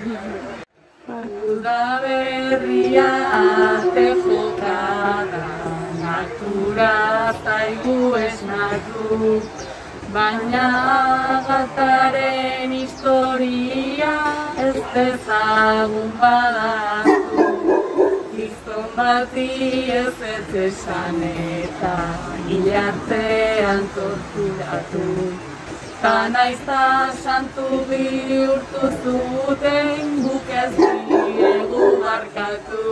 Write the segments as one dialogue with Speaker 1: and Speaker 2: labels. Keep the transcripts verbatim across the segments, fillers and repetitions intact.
Speaker 1: Uda berria arte jokada, natura zaigu esnatu, baina agataren historia ez dezagun badatu. Gizon bati ez ez esan eta hilartean torturatu. Ta naizta santu bihurtu zuten guk ez diegu barkatu.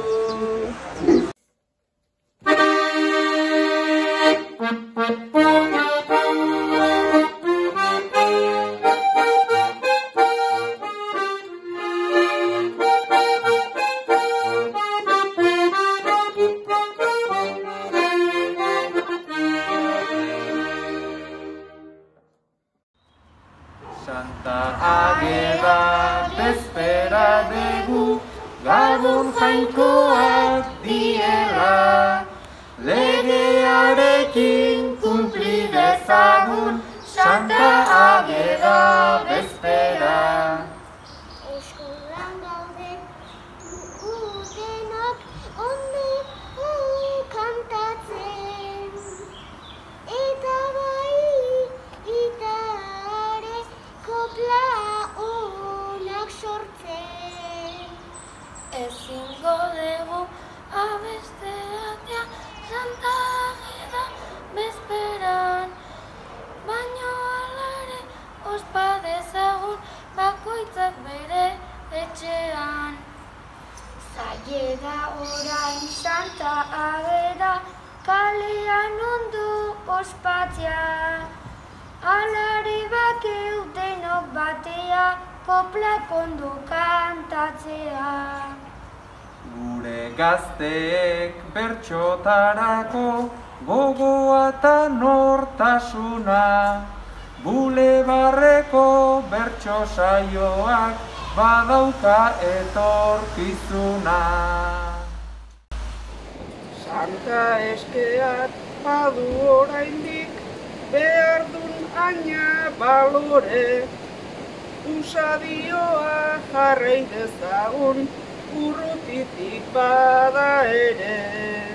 Speaker 2: Santa Ageda bezpera dugu, Gabon jainkoak diela. Legearekin kumpli dezagun, Santa Ageda bezpera.
Speaker 3: Eskolan gaude gudenok ondo kantatzen, eta bai itare kopla onak sortzen.
Speaker 4: Ezingo dugu abesteatea Santa Ageda bezperan, baino hala ere ospa dezagun bakoitzak bere etxean.
Speaker 3: Zaila da orain Santa Ageda kalean ondo ospatzea, alare bakeu denok batea koplak ondo kantatzea.
Speaker 2: Gure gazteek bertsotarako gogoa eta nortasuna, Bulebarreko bertso saioak badauka etorkizuna.
Speaker 5: Santa eskeak badu oraindik behar dun aina balore, usadioa jarrai dezagun urrutitik bada ere.